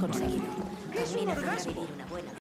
conseguido. ¡Es un También aprendrá a orgasmo! vivir una buena